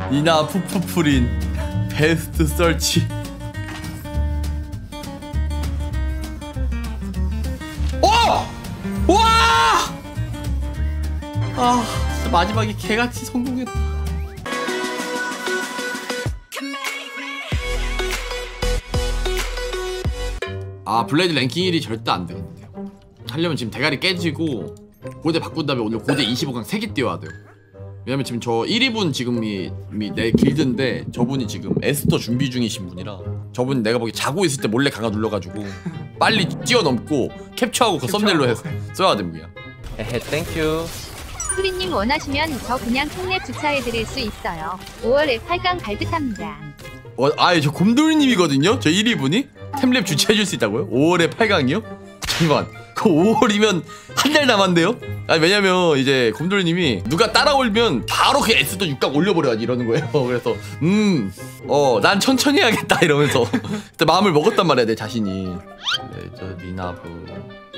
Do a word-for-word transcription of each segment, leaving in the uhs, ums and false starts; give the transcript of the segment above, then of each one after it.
니나 푸푸프린 베스트 설치. 오! 와! 아, 진짜 마지막에 개같이 성공했다. 아, 블레이드 랭킹 일이 절대 안 되는데요. 하려면 지금 대가리 깨지고 고대 바꾼 다음에 오늘 고대 이십오 강 세 개 띄워야 돼요. 왜냐면 지금 저 일, 이 분 지금이 내 길드인데 저분이 지금 에스터 준비 중이신 분이라 저분 내가 보기 자고 있을 때 몰래 강화 눌러가지고 빨리 뛰어넘고 캡처하고 그 썸네일로 해서 써야 됩니다. 에헤, 땡큐. 프리님 원하시면 저 그냥 톱랩 주차해드릴 수 있어요. 오월에 팔 강 갈 듯합니다. 어, 아예 저 곰돌이님이거든요? 저 일, 이 분이? 템랩 주최해줄 수 있다고요? 오월에 팔 강이요? 잠깐만, 그 오월이면 한 달 남았는데요? 아니 왜냐면 이제 곰돌이님이 누가 따라올면 바로 그 에스더 육 강 올려버려야지 이러는 거예요. 그래서 음, 어, 난 천천히 해야겠다 이러면서 그때 마음을 먹었단 말이야 내 자신이. 네, 저 니나브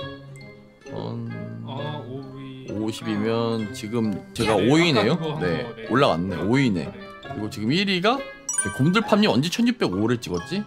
어, 오십이면 지금 제가 오 위네요? 네, 올라갔네. 오 위네. 그리고 지금 일 위가 곰돌팜님 언제 천육백오를 찍었지?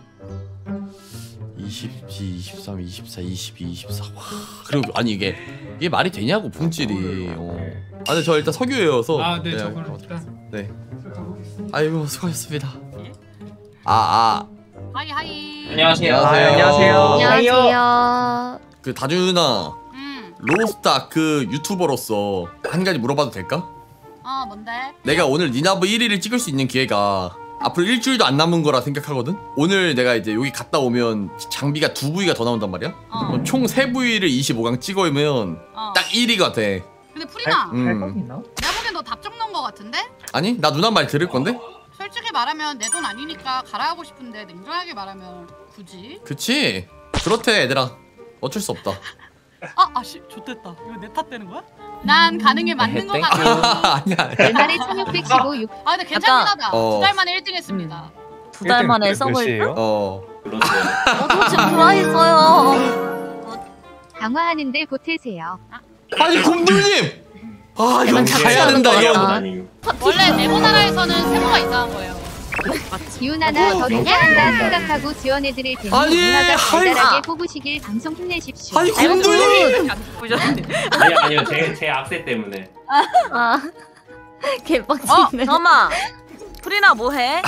이십이, 이십삼, 이십사, 이십이, 이십사. 와, 그리고 아니 이게 이게 말이 되냐고 품질이. 어. 아, 근데 저 일단 석유예요서. 아, 네, 네, 저거는 일단. 네. 아이고 수고하셨습니다. 아, 아. 하이 하이. 안녕하세요. 안녕하세요. 안녕하세요. 그 다주 누나, 음. 로스트아크 유튜버로서 한 가지 물어봐도 될까? 어 뭔데? 내가 오늘 니나브 일 위를 찍을 수 있는 기회가 앞으로 일주일도 안 남은 거라 생각하거든? 오늘 내가 이제 여기 갔다 오면 장비가 두 부위가 더 나온단 말이야? 어. 총 세 부위를 이십오 강 찍어오면 어. 딱 일 위가 돼. 근데 프리나, 음. 내가 보기엔 너 답정 넣은 거 같은데? 아니? 나 누나 말 들을 건데? 솔직히 말하면 내 돈 아니니까 갈아하고 싶은데 냉정하게 말하면 굳이? 그치? 그렇대 얘들아. 어쩔 수 없다. 아! 아씨 좋댔다. 이거 내 탓되는 거야? 난 가는 게 맞는 거 땡큐. 같아. 아니야. 연말에 천육백십오, 육. 아 근데 괜찮긴 하다. 어. 두 달 만에 일 등 했습니다. 두 달 만에 서버일 어. 저도 지금 들어있어요. 강화하는데 보태세요. 아니 곰돌님! 아 이건 가야 된다 이건. 원래 네모나라에서는 세모가 이상한 거예요. 기운 하나 더 괜찮다 생각하고 지원해드릴 테니 아니, 누나가 달달하게 하이가. 뽑으시길 방송 힘내십시오. 아니 곰돌님! 아니 아니요 제 제 악세 때문에. 아, 어? 개빡치네. 잠깐만. 프리나 뭐해?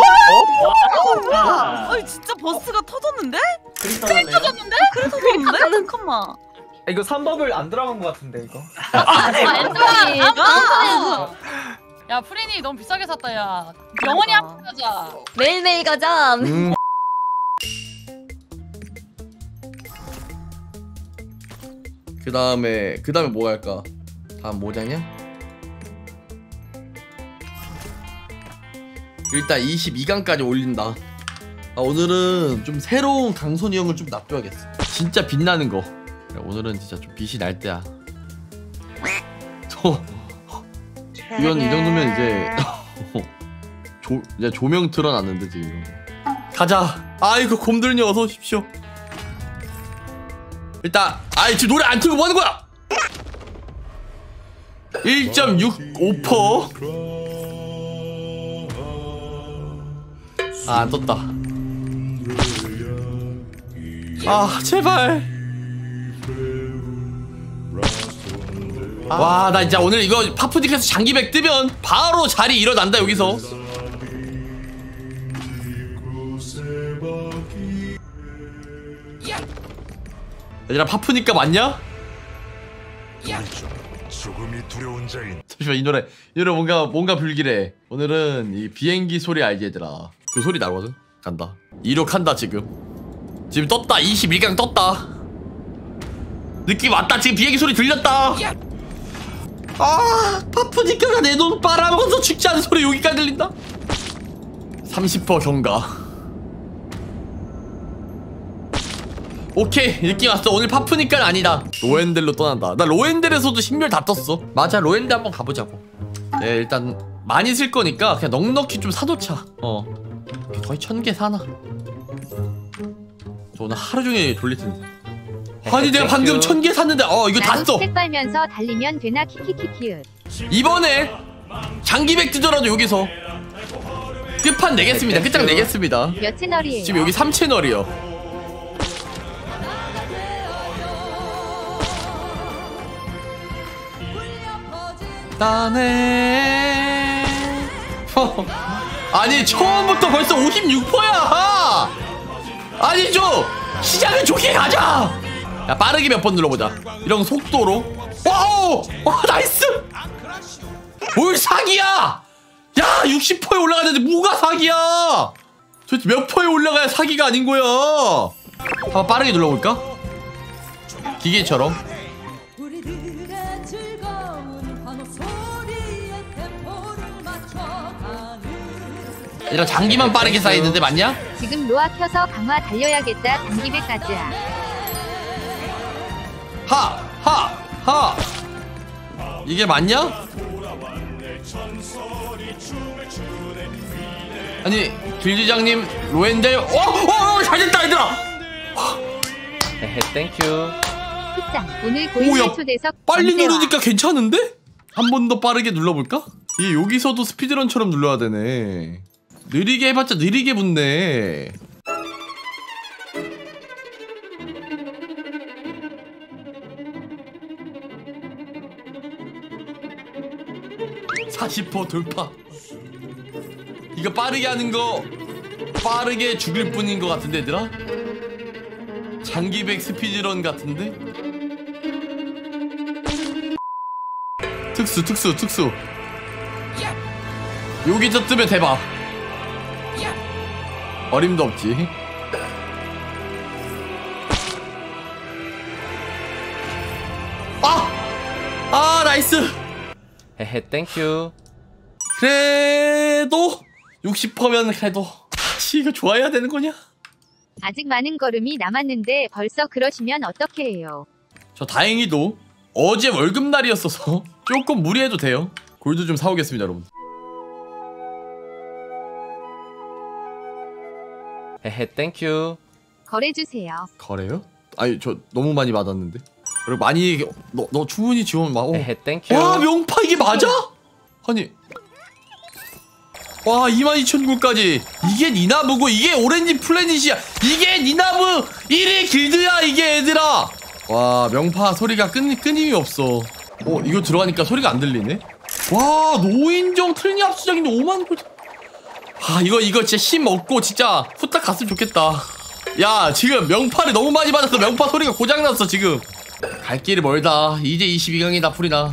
아, 아니 진짜 버스가 터졌는데? 크리스탈 터졌는데? 그래 터졌는데? 잠깐만. 이거 삼 법을 안 들어간 것 같은데 이거. 아 엔트리. 엔트리. 야 프리니 너무 비싸게 샀다 야. 영원히 아. 함께 가자. 매일매일 가자. 음. 그 다음에 그 다음에 뭐 할까? 다음 뭐냐냐? 일단 이십이 강까지 올린다. 아, 오늘은 좀 새로운 강손이 형을 좀 놔둬야겠어. 진짜 빛나는 거. 그래, 오늘은 진짜 좀 빛이 날 때야. 저 이건 이 정도면 이제 조 이제 조명 틀어놨는데 지금. 가자. 아이고 곰들님 어서 오십시오. 일단 아이 지금 노래 안 틀고 뭐 하는 거야? 일 점 육오 퍼센트. 아, 안 떴다. 아, 제발. 와, 나 진짜 오늘 이거 파푸디에서 장기백 뜨면 바로 자리 일어난다 여기서. 얘들아, 파푸니까 맞냐? 죽음이 두려운 자인. 잠시만, 이 노래 이 노래 뭔가 뭔가 불길해. 오늘은 이 비행기 소리 알지 얘들아? 그 소리 나거든? 간다. 이륙한다 지금. 지금 떴다. 이십일 강 떴다. 느낌 왔다. 지금 비행기 소리 들렸다. 아, 파푸니카가 내 돈 빨아먹어서 죽지 않은 소리 여기까지 들린다. 삼십 퍼센트 경과. 오케이, 느낌 왔어. 오늘 파푸니카는 아니다. 로엔델로 떠난다. 나 로엔델에서도 신멸 다 떴어. 맞아, 로엔델 한번 가보자고. 네, 일단 많이 쓸 거니까 그냥 넉넉히 좀 사놓자. 어, 거의 천 개 사나. 저 오늘 하루 종일 돌릴 텐데. 아니 내가 방금 천 개 샀는데 어 이거 다 써. 스택 빨면서 달리면 되나 키키키키읒. 이번에 장기백 뜨더라도 여기서 끝판 내겠습니다. 끝장 내겠습니다. 몇 채널이에요? 지금 여기 삼 채널이요. 따네. 아니 처음부터 벌써 오십육 퍼센트야. 아니 좀 시작을 좋게 가자. 야 빠르게 몇 번 눌러보자. 이런 속도로. 와우. 와 나이스. 뭘 사기야. 야 육십 퍼센트에 올라가는데 뭐가 사기야. 도대체 몇 퍼에 올라가야 사기가 아닌 거야. 한번 빠르게 눌러볼까? 기계처럼. 얘들아 장기만 빠르게 쌓이는데 맞냐? 지금 로아 켜서 강화 달려야겠다. 단기배까지야. 하! 하! 하! 이게 맞냐? 아니 길드장님 로엔델 어! 어! 어! 잘됐다 얘들아! 헤헤 땡큐. 끝장. 오늘 오야, 고인물 초대석 빨리 전세와. 누르니까 괜찮은데? 한 번 더 빠르게 눌러볼까? 이게 여기서도 스피드런처럼 눌러야 되네. 느리게 해봤자 느리게 붙네. 사십 퍼센트 돌파. 이거 빠르게 하는 거 빠르게 죽일 뿐인 것 같은데 얘들아? 장기백 스피드런 같은데? 특수 특수 특수. 여기서 뜨면 대박. 어림도 없지. 아! 아 나이스. 헤헤 땡큐. 그래도 육십 퍼센트면 그래도 같이 이거 좋아해야 되는 거냐? 아직 많은 걸음이 남았는데 벌써 그러시면 어떻게 해요? 저 다행히도 어제 월급날이었어서 조금 무리해도 돼요. 골드 좀 사오겠습니다 여러분. 헤헤 땡큐. 거래주세요. 거래요? 아니 저 너무 많이 받았는데. 그리고 많이 너, 너 충분히 지원 막. 어. 헤헤 땡큐. 와 명파 이게 맞아? 아니 와 이만 이천 골까지. 이게 니나브고 이게 오렌지 플래닛이야. 이게 니나브 일 위 길드야 이게 얘들아. 와 명파 소리가 끊, 끊임이 없어. 어 이거 들어가니까 소리가 안 들리네. 와 노인정 틀니 압수작인데 오만 골. 아 이거 이거 진짜 힘 얻고 진짜 후딱 갔으면 좋겠다. 야 지금 명파를 너무 많이 받았어. 명파 소리가 고장났어 지금. 갈 길이 멀다. 이제 이십이 강이다 풀이나.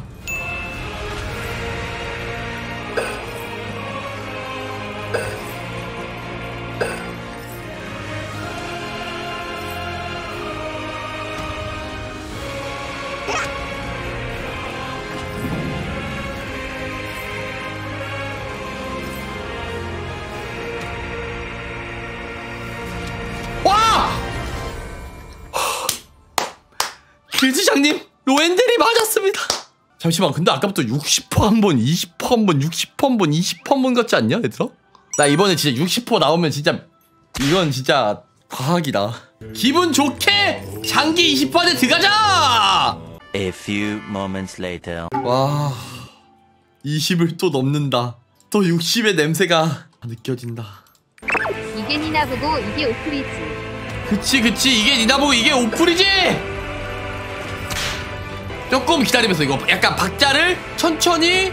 길드장님 로엔델이 맞았습니다. 잠시만 근데 아까부터 육십 퍼센트 한 번, 이십 퍼센트 한 번, 육십 퍼센트 한 번, 이십 퍼센트 한 번 같지 않냐 얘들아? 나 이번에 진짜 육십 퍼센트 나오면 진짜 이건 진짜 과학이다. 기분 좋게 장기 이십 퍼센트 들어가자. A few moments later. 와 이십을 또 넘는다. 또 육십의 냄새가 느껴진다. 이게 니나보고 이게 오프리지. 그치 그치 이게 니나보고 이게 오플이지. 조금 기다리면서 이거 약간 박자를 천천히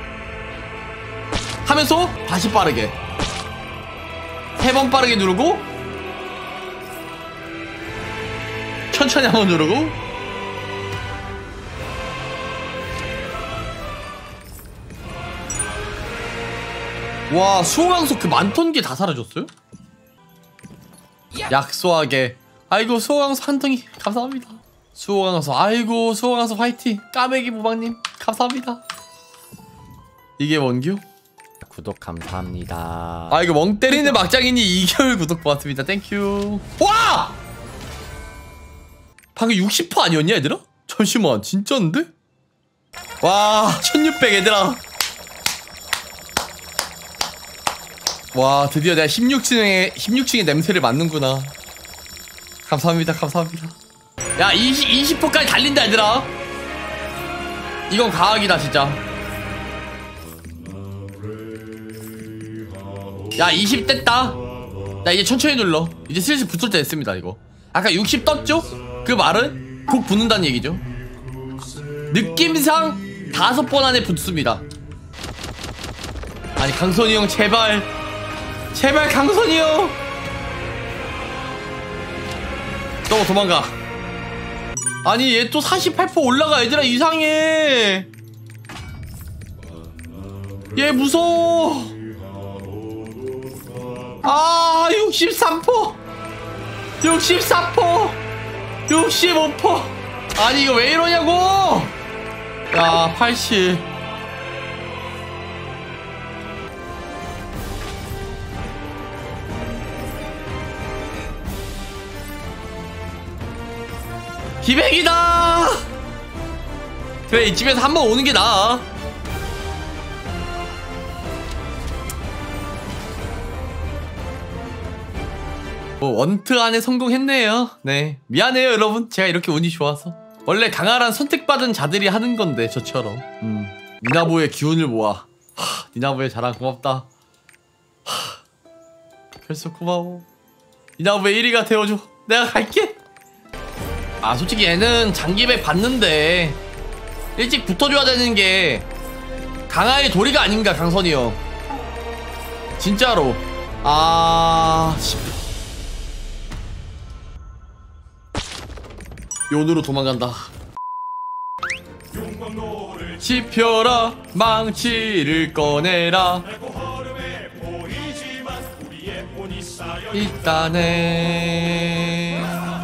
하면서 다시 빠르게 세 번 빠르게 누르고 천천히 한번 누르고 와 수호강소 그 많던 게 다 사라졌어요? 약소하게. 아이고 수호강소 한 덩이 감사합니다. 수호강소 아이고 수호강소 화이팅. 까매기 부방님 감사합니다. 이게 원규? 구독 감사합니다. 아 이거 멍 때리는 막장이니 이 개월 구독 고맙습니다. 땡큐. 와! 방금 육십 퍼센트 아니었냐 얘들아? 잠시만 진짜인데? 와 천육백 얘들아. 와 드디어 내가 십육 층의 십육 층의 냄새를 맡는구나. 감사합니다 감사합니다. 야 이십, 이십 퍼센트까지 달린다 얘들아. 이건 과학이다 진짜. 야 이십 됐다. 나 이제 천천히 눌러. 이제 슬슬 붙을 때 됐습니다 이거. 아까 육십 떴죠? 그 말은 곧 붙는다는 얘기죠. 느낌상 다섯 번 안에 붙습니다. 아니 강선이 형 제발 제발 강선이 형 또 도망가. 아니 얘 또 사십팔 퍼센트 올라가. 얘들아 이상해. 얘 무서워. 아 육십삼 퍼센트 육십사 퍼센트 육십오 퍼센트 아니 이거 왜 이러냐고. 야 팔십. 기백이다. 그래 이쯤에서 한번 오는 게 나아. 뭐 원트 안에 성공했네요. 네 미안해요 여러분. 제가 이렇게 운이 좋아서. 원래 강아란 선택받은 자들이 하는 건데 저처럼. 음 니나보의 기운을 모아. 하, 니나보의 자랑 고맙다. 하, 벌써 고마워. 니나보의 일 위가 되어줘. 내가 갈게. 아 솔직히 얘는 장기백 받는데 일찍 붙어줘야 되는 게 강아의 도리가 아닌가 강선이 형. 진짜로. 아... 요누로 도망간다. 지펴라 망치를 꺼내라 있다네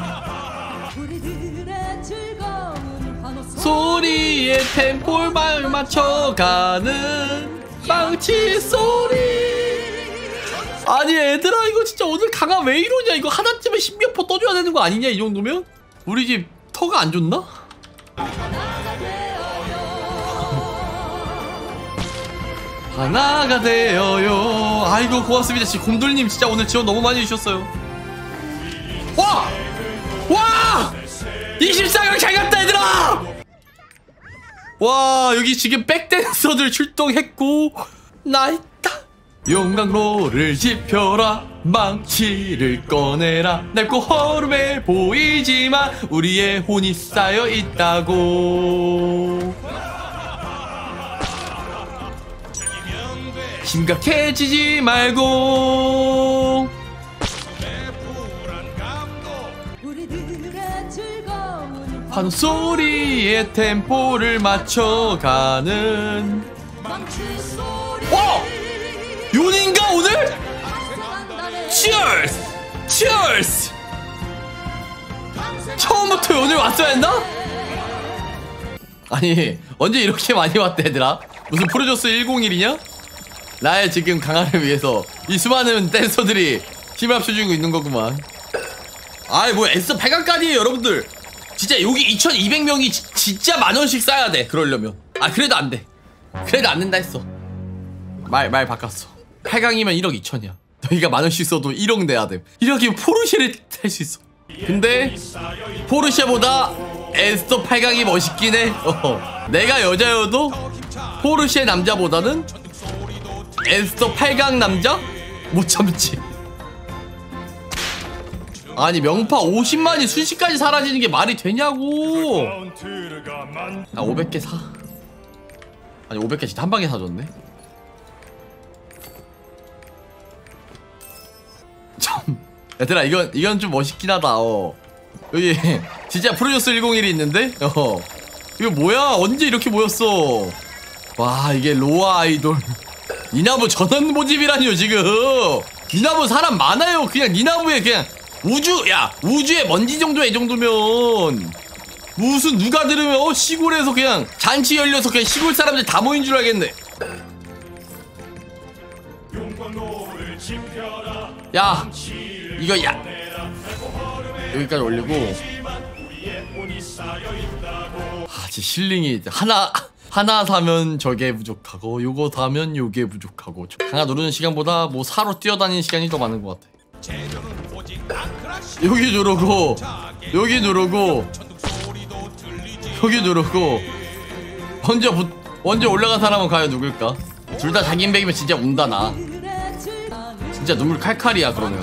소리에 템포를 맞춰가는 망치 소리. 아니 얘들아 이거 진짜 오늘 강아 왜 이러냐. 이거 하나쯤에 십몇 퍼 떠줘야 되는 거 아니냐 이 정도면? 우리 집 터가 안 좋나? 하나가 되어요. 아이고 고맙습니다. 진짜 곰돌님 진짜 오늘 지원 너무 많이 해주셨어요. 와! 와! 이십사 강 잘 갔다 얘들아! 와 여기 지금 백댄서들 출동했고 나 있다. 용광로를 지펴라 망치를 꺼내라 낡고 허름해 보이지만 우리의 혼이 쌓여 있다고. 심각해지지 말고 환호 소리에 템포를 맞춰가는. 어! 윤인가 오늘? 치얼스! 치얼스! 처음부터 오늘 왔어야 했나? 아니 언제 이렇게 많이 왔대 얘들아? 무슨 프로조스 백일이냐? 나의 지금 강화를 위해서 이 수많은 댄서들이 힘을 합쳐주고 있는 거구만. 아이 뭐 에스 팔 강까지 여러분들 진짜 여기 이천이백 명이 지, 진짜 만원씩 쌓아야 돼 그러려면. 아 그래도 안돼. 그래도 안된다 했어. 말 말 바꿨어. 팔 강이면 일억 이천이야 너희가 만원씩 써도 일억 내야 돼. 일억이면 포르쉐를 탈 수 있어. 근데 포르쉐보다 에스더 팔 강이 멋있긴 해. 어. 내가 여자여도 포르쉐 남자보다는 에스더 팔 강 남자? 못 참지. 아니 명파 오십만이 순식간에 사라지는 게 말이 되냐고. 아 오백 개 사. 아니 오백 개 진짜 한 방에 사줬네. 참 얘들아 이건 이건 좀 멋있긴 하다. 어 여기 진짜 프로듀스 백일이 있는데 어 이거 뭐야 언제 이렇게 모였어. 와 이게 로아 아이돌 니나부 전원 모집이라니요 지금. 니나부 사람 많아요. 그냥 니나부에 그냥 우주 야 우주의 먼지 정도야 이 정도면. 무슨 누가 들으면 어 시골에서 그냥 잔치 열려서 그냥 시골 사람들 다 모인 줄 알겠네. 야 이거 야 여기까지 올리고. 아 진짜 힐링이 하나 하나 사면 저게 부족하고 요거 사면 요게 부족하고. 강화 누르는 시간보다 뭐 사로 뛰어다니는 시간이 더 많은 것 같아. 여기 누르고 여기 누르고 여기 누르고 먼저 부, 먼저 올라간 사람은 과연 누굴까? 둘 다 자기 인백이면 진짜 운다 나. 진짜 눈물 칼칼이야 그러면.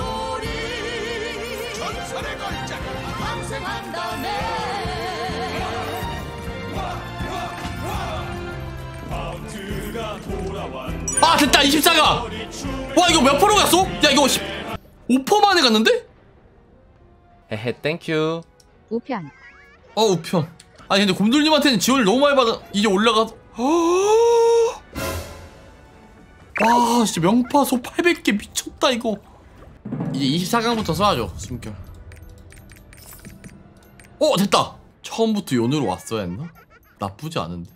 아 됐다 이십사가. 와 이거 몇 프로 갔어? 야 이거 오 퍼센트 만에 갔는데? 헤헤 땡큐. 우편. 어 우편. 아니 근데 곰돌님한테는 지원을 너무 많이 받아. 이제 올라가. 와 진짜 명파소 팔백 개 미쳤다 이거. 이제 이십사 강부터 써야죠 숨결. 어 됐다. 처음부터 연으로 왔어야 했나? 나쁘지 않은데.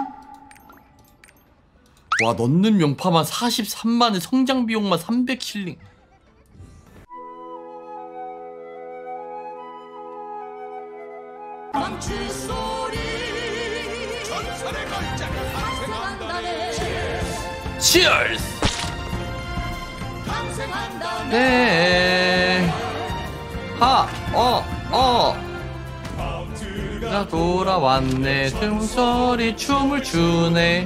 와 넣는 명파만 사십삼만에 성장 비용만 삼백 킬링. 치얼스. 네. 하. 어. 어. 나 돌아왔네. 등소리 춤을 추네.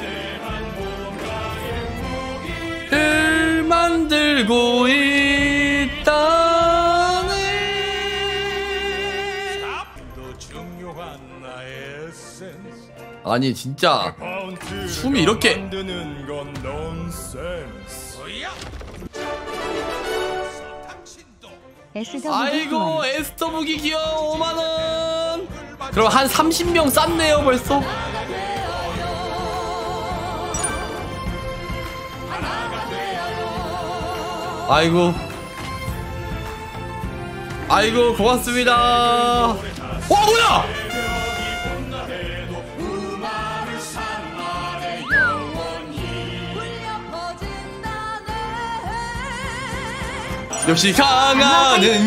을 만들고 있다네. 아니 진짜 춤이 이렇게. 아이고 에스더 무기 귀여워. 오만원. 그럼 한 삼십 명 쌌네요 벌써. 아이고 아이고 고맙습니다. 와 뭐야. 역시 강하는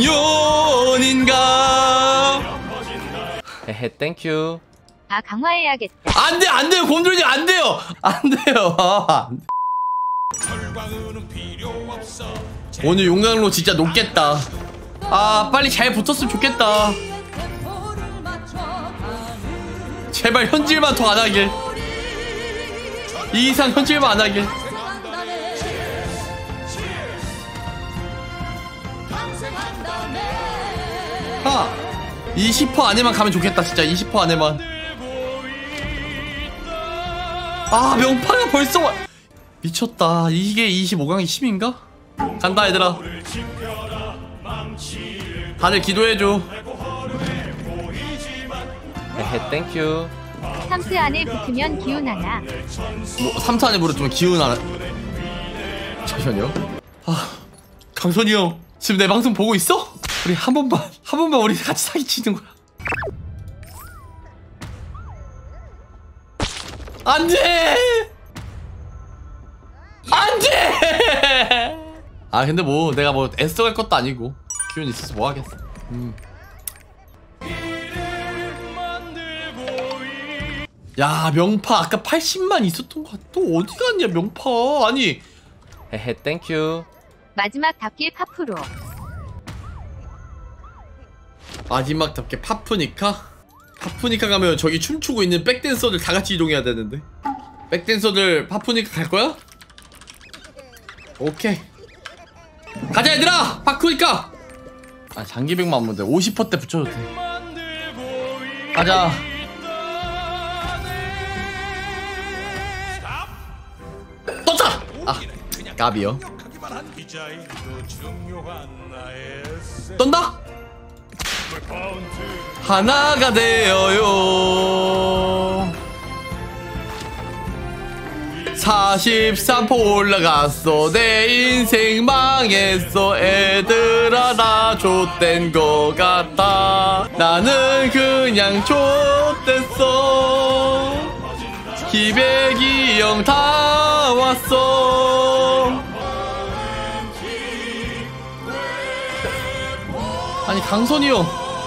요인가. 헤헤 땡큐. 아 강화해야겠다. 안돼 안돼요 곰돌님 안돼요 안돼요. 아, 안 돼. 오늘 용광로 진짜 높겠다. 아 빨리 잘 붙었으면 좋겠다. 제발 현질만 더 안하길. 이 이상 현질만 안하길. 아 이십 퍼센트 안에만 가면 좋겠다 진짜. 이십 퍼센트 안에만. 아 명파가 벌써 와. 미쳤다. 이게 이십오 강이 심인가? 간다 얘들아. 다들 기도해줘. 헤헤 땡큐. 삼 트 안에 붙으면 기운 하나. 뭐 삼 트 안에 물었지만 기운 하나. 잠시만요. 아 강선이 형 지금 내 방송 보고 있어? 우리 한 번만 한 번만 우리 같이 사기치는 거야. 안돼 안돼. 아 근데 뭐 내가 뭐 애써갈 것도 아니고 기운 있어서 뭐 하겠어. 음. 야 명파 아까 팔십만 있었던 거 또 어디 갔냐 명파. 아니 헤헤 땡큐. 마지막답게 파프로. 마지막답게 파프니까? 파프니까 가면 저기 춤추고 있는 백댄서들 다 같이 이동해야 되는데. 백댄서들 파프니까 갈 거야? 오케이 가자 얘들아. 파프니까. 아 장기백만 하면 돼. 오십 퍼센트 때 붙여도 돼. 가자. 떴다. 아 까비요. 떤다. 하나가 되어요. 사십삼 퍼센트 올라갔어. 내 인생 망했어. 애들아 나 좆된 거 같아. 나는 그냥 좆됐어. 기백이 형 다 왔어. 아니 강선이 형.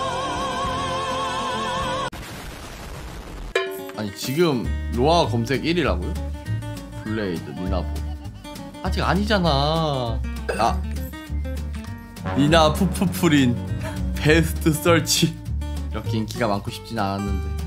아니 지금 로아 검색 일 위라고요? 블레이드 니나보 아직 아니잖아. 아 니나 푸푸프린 베스트 설치. 이렇게 인기가 많고 싶진 않았는데.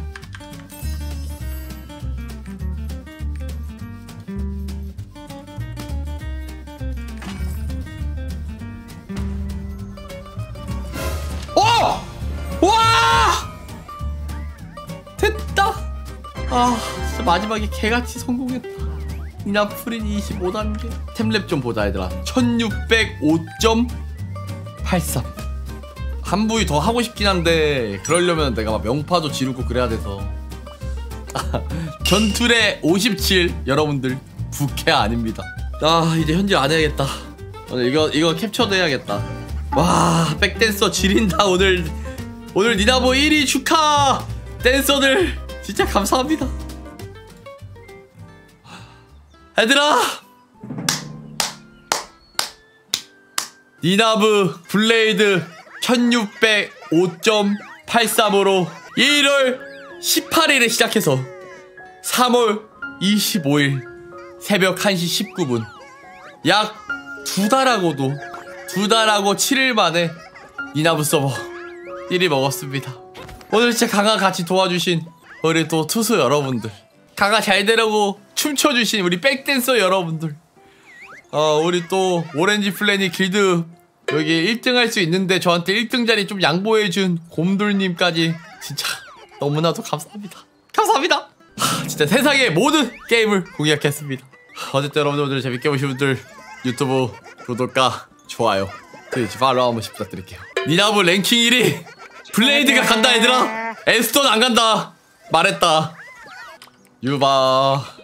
마지막에 개같이 성공했다. 니나프린 이십오 단계. 템랩 좀 보자 얘들아. 천육백오 점 팔삼. 한 부위 더 하고 싶긴 한데 그러려면 내가 막 명파도 지르고 그래야 돼서. 전투레 오십칠. 여러분들 부캐 아닙니다. 아 이제 현질 안 해야겠다. 오늘 이거 이거 캡처도 해야겠다. 와 백댄서 지린다. 오늘 오늘 니나보 일 위 축하. 댄서들 진짜 감사합니다. 얘들아, 니나브 블레이드 천육백오 점 팔삼으로 일월 십팔일에 시작해서 삼월 이십오일 새벽 한 시 십구 분 약 두 달하고도 두 달하고 칠 일 만에 니나브 서버 일 위 먹었습니다. 오늘 진짜 강화 같이 도와주신 우리 또 투수 여러분들, 강화 잘 되려고 춤춰주신 우리 백댄서 여러분들, 어 우리 또 오렌지 플래닛 길드 여기 일 등 할 수 있는데 저한테 일 등 자리 좀 양보해준 곰돌님까지 진짜 너무나도 감사합니다. 감사합니다. 하, 진짜 세상의 모든 게임을 공략했습니다. 하, 어쨌든 여러분들 오늘 재밌게 보신 분들 유튜브 구독과 좋아요, 트위치 팔로우 한 번씩 부탁드릴게요. 니나브 랭킹 일 위 블레이드가 간다 얘들아. 에스톤 안 간다 말했다. 유바.